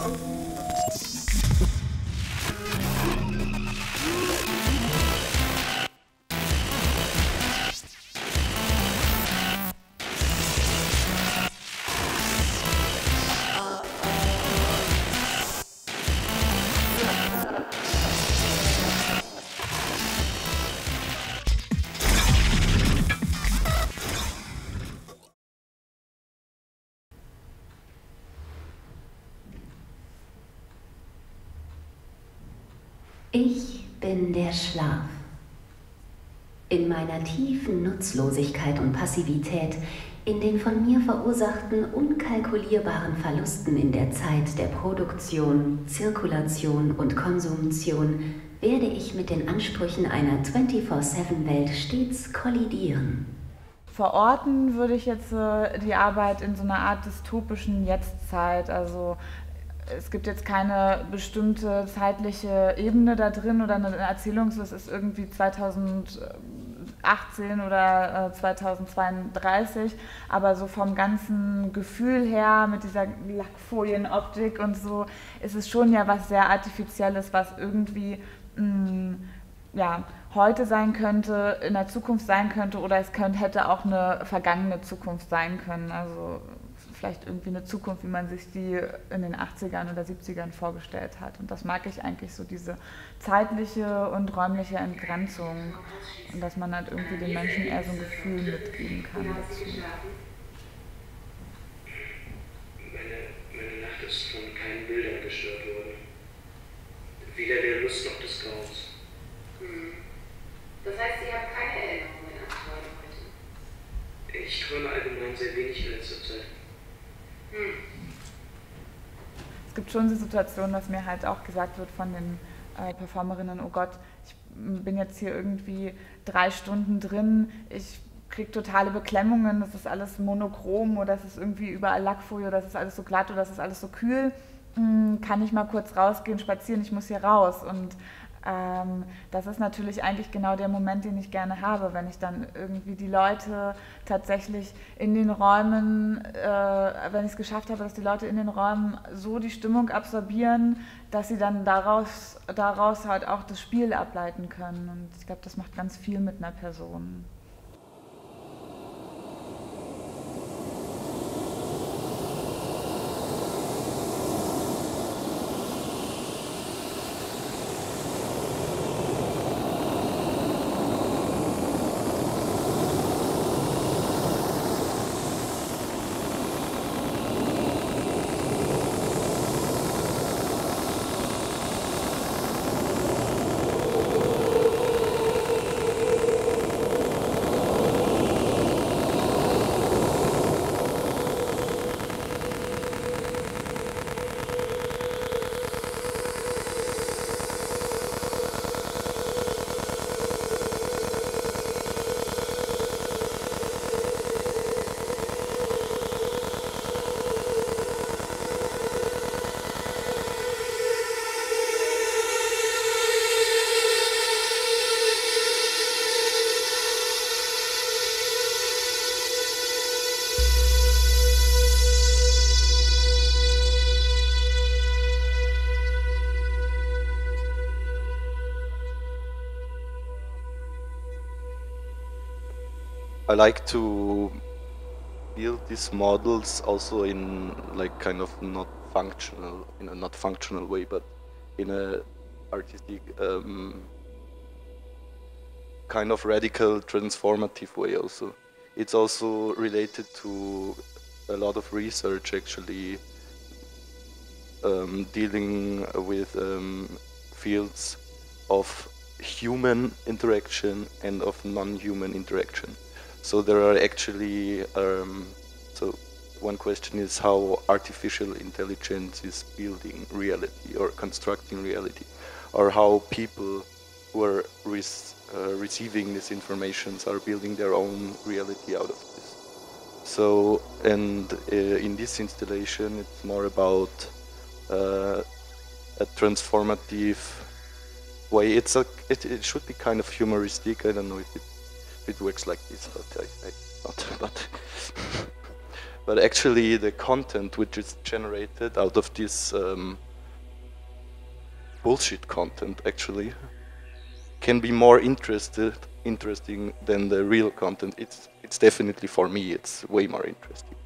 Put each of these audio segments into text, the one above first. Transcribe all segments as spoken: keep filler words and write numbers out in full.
Ich bin der Schlaf. In meiner tiefen Nutzlosigkeit und Passivität, in den von mir verursachten unkalkulierbaren Verlusten in der Zeit der Produktion, Zirkulation und Konsumtion, werde ich mit den Ansprüchen einer vierundzwanzig sieben Welt stets kollidieren. Verorten würde ich jetzt äh, die Arbeit in so einer Art dystopischen Jetztzeit, also es gibt jetzt keine bestimmte zeitliche Ebene da drin oder eine Erzählung, es ist irgendwie zweitausendachtzehn oder äh, zweitausendzweiunddreißig, aber so vom ganzen Gefühl her mit dieser Lackfolienoptik und so ist es schon ja was sehr Artifizielles, was irgendwie mh, ja, heute sein könnte, in der Zukunft sein könnte oder es könnte, hätte auch eine vergangene Zukunft sein können. Also vielleicht irgendwie eine Zukunft, wie man sich die in den achtzigern oder siebzigern vorgestellt hat. Und das mag ich eigentlich, so diese zeitliche und räumliche Entgrenzung und dass man halt irgendwie den Menschen eher so ein Gefühl mitgeben kann dazu. Meine, meine Nacht ist von keinen Bildern gestört worden. Weder der Lust noch des Grauens. Hm. Das heißt, Sie haben keine Erinnerungen an Träume heute? Ich träume allgemein sehr wenig in letzter Zeit. Hm. Es gibt schon die Situation, dass mir halt auch gesagt wird von den äh, Performerinnen, oh Gott, ich bin jetzt hier irgendwie drei Stunden drin, ich kriege totale Beklemmungen, das ist alles monochrom oder das ist irgendwie überall Lackfolie oder das ist alles so glatt oder das ist alles so kühl, hm, kann ich mal kurz rausgehen, spazieren, ich muss hier raus. Und Ähm, das ist natürlich eigentlich genau der Moment, den ich gerne habe, wenn ich dann irgendwie die Leute tatsächlich in den Räumen, äh, wenn ich es geschafft habe, dass die Leute in den Räumen so die Stimmung absorbieren, dass sie dann daraus, daraus halt auch das Spiel ableiten können. Und ich glaube, das macht ganz viel mit einer Person. I like to build these models also in like kind of not functional, in a not functional way, but in a artistic um, kind of radical transformative way also. It's also related to a lot of research actually um, dealing with um, fields of human interaction and of non-human interaction. So there are actually, um, so one question is how artificial intelligence is building reality or constructing reality, or how people who are re uh, receiving these informations are building their own reality out of this. So, and uh, in this installation it's more about uh, a transformative way. It's a, it, it should be kind of humoristic. I don't know if it, if it works like this, but I, I not. But but actually the content which is generated out of this um, bullshit content actually can be more interested, interesting than the real content. It's, it's definitely, for me, it's way more interesting.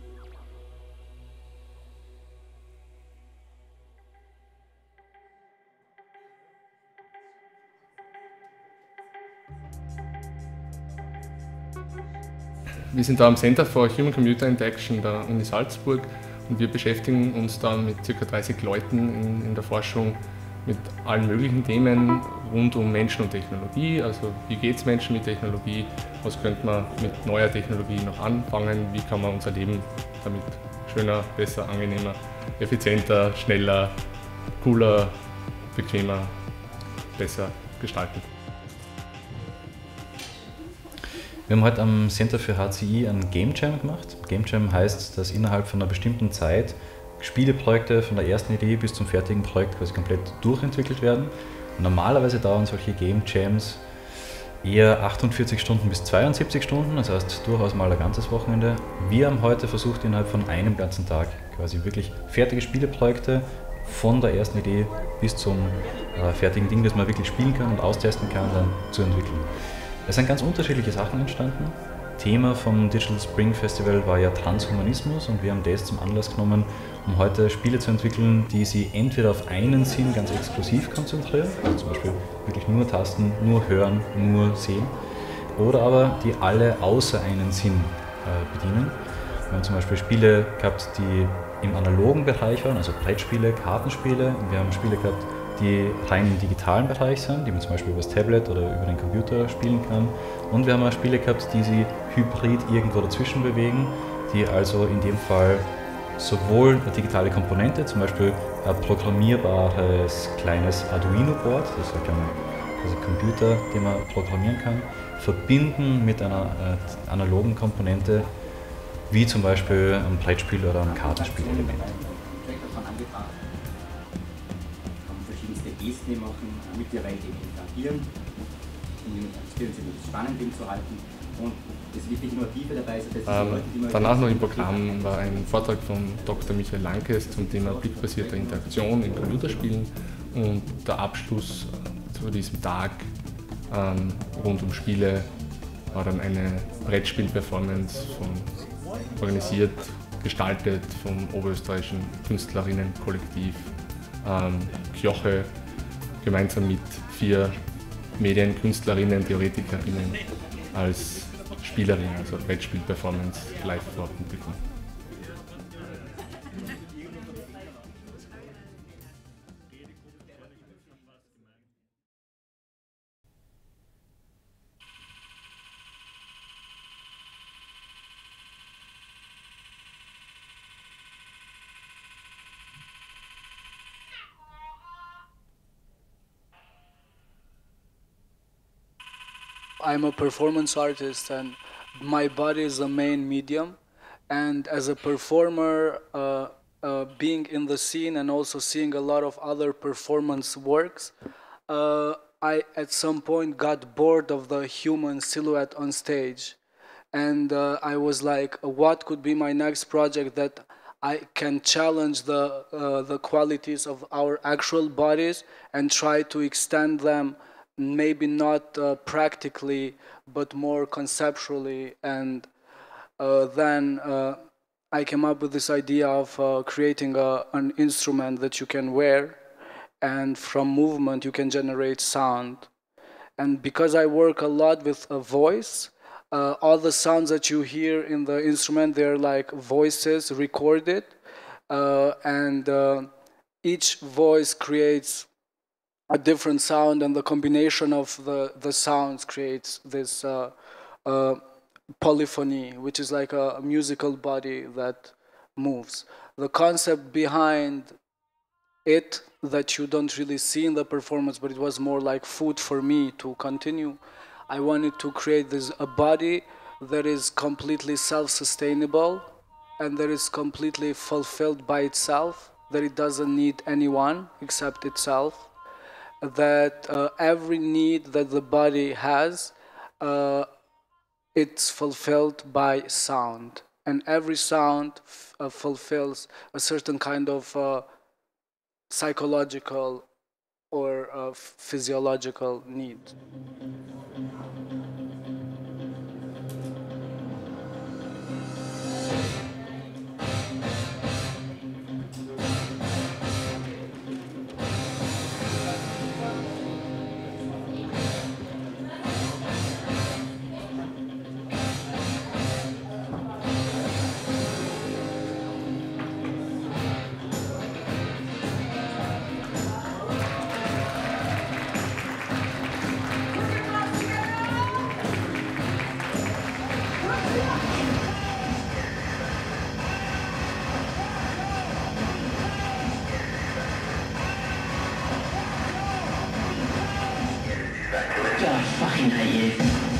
Wir sind da am Center for Human Computer Interaction der Uni Salzburg und wir beschäftigen uns da mit ca. dreißig Leuten in, in der Forschung mit allen möglichen Themen rund um Menschen und Technologie. Also wie geht es Menschen mit Technologie, was könnte man mit neuer Technologie noch anfangen, wie kann man unser Leben damit schöner, besser, angenehmer, effizienter, schneller, cooler, bequemer, besser gestalten. Wir haben heute am Center für H C I einen Game Jam gemacht. Game Jam heißt, dass innerhalb von einer bestimmten Zeit Spieleprojekte von der ersten Idee bis zum fertigen Projekt quasi komplett durchentwickelt werden. Und normalerweise dauern solche Game Jams eher achtundvierzig Stunden bis zweiundsiebzig Stunden, das heißt durchaus mal ein ganzes Wochenende. Wir haben heute versucht, innerhalb von einem ganzen Tag quasi wirklich fertige Spieleprojekte von der ersten Idee bis zum äh, fertigen Ding, das man wirklich spielen kann und austesten kann, dann zu entwickeln. Es sind ganz unterschiedliche Sachen entstanden. Thema vom Digital Spring Festival war ja Transhumanismus und wir haben das zum Anlass genommen, um heute Spiele zu entwickeln, die sich entweder auf einen Sinn ganz exklusiv konzentrieren, also zum Beispiel wirklich nur tasten, nur hören, nur sehen, oder aber die alle außer einen Sinn äh, bedienen. Wir haben zum Beispiel Spiele gehabt, die im analogen Bereich waren, also Brettspiele, Kartenspiele. Wir haben Spiele gehabt, die rein im digitalen Bereich sind, die man zum Beispiel über das Tablet oder über den Computer spielen kann. Und wir haben auch Spiele gehabt, die sich hybrid irgendwo dazwischen bewegen, die also in dem Fall sowohl eine digitale Komponente, zum Beispiel ein programmierbares kleines Arduino-Board, das ist ein kleiner also Computer, den man programmieren kann, verbinden mit einer äh, analogen Komponente, wie zum Beispiel ein Brettspiel oder ein Kartenspielelement. Gesten machen, mit der Welt interagieren, um das spannend zu halten und das wirklich Innovative dabei ist, dass die ähm, Leute, die man danach noch im Programm war ein Vortrag von Doktor Michael Lankes zum Thema blickbasierte Interaktion in Computerspielen und der Abschluss zu diesem Tag ähm, rund um Spiele war dann eine Brettspiel-Performance von, organisiert, gestaltet vom oberösterreichischen Künstlerinnenkollektiv ähm, Kjoche, gemeinsam mit vier Medienkünstlerinnen, Theoretikerinnen als Spielerin, also Brettspiel-Performance live vor Publikum. I'm a performance artist and my body is the main medium, and as a performer, uh, uh, being in the scene and also seeing a lot of other performance works, uh, I at some point got bored of the human silhouette on stage, and uh, I was like, what could be my next project that I can challenge the, uh, the qualities of our actual bodies and try to extend them, maybe not uh, practically, but more conceptually. And uh, then uh, I came up with this idea of uh, creating a, an instrument that you can wear, and from movement you can generate sound. And because I work a lot with a voice, uh, all the sounds that you hear in the instrument, they're like voices recorded, uh, and uh, each voice creates a different sound, and the combination of the, the sounds creates this uh, uh, polyphony, which is like a, a musical body that moves. The concept behind it that you don't really see in the performance, but it was more like food for me to continue. I wanted to create this a body that is completely self-sustainable and that is completely fulfilled by itself, that it doesn't need anyone except itself, that uh, every need that the body has, uh, it's fulfilled by sound. and every sound f- uh, fulfills a certain kind of uh, psychological or uh, physiological need. You're fucking naive.